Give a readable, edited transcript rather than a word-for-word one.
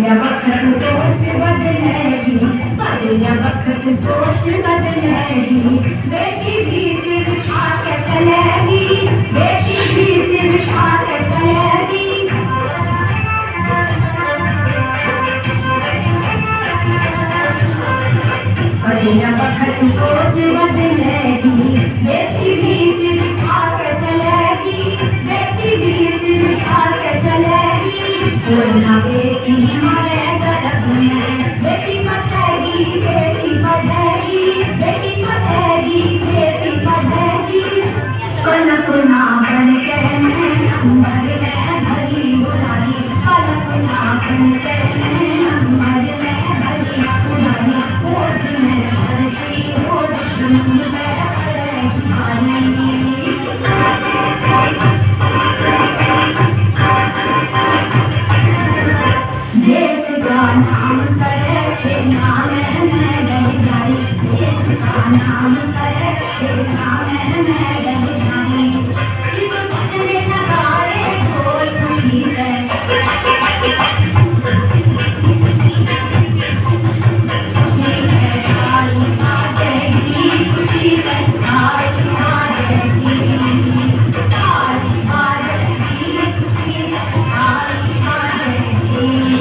बदलिया वक्त सोच बदलेगी, बदलिया वक्त सोच बदलेगी, बेटी भी सिर उठा के चलेगी, बेटी भी सिर उठा के चलेगी। बदलिया वक्त सोच बदलेगी, बेटी भी सिर उठा के चलेगी, बेटी भी सिर उठा के चलेगी। बोलना बेटी हमारे गरब में, बेटी पढ़ेगी, बेटी पढ़ेगी, बेटी पढ़ेगी, बेटी पढ़ेगी। पलक ना बन के मैं नंबर में भरी बुलाई, पलक ना बन के मैं नंबर में भरी बुलाई। होठ में भरती होठ में देश का नाम करे खेलना में मैं गई जाई, देश का नाम करे खेलना में मैं गई जाई। इस बजने नगाड़े ढोल खुशी है, खुशी है ताली बाजेगी, खुशी है ताली बाजेगी, ताली बाजेगी, खुशी है ताली बाजेगी।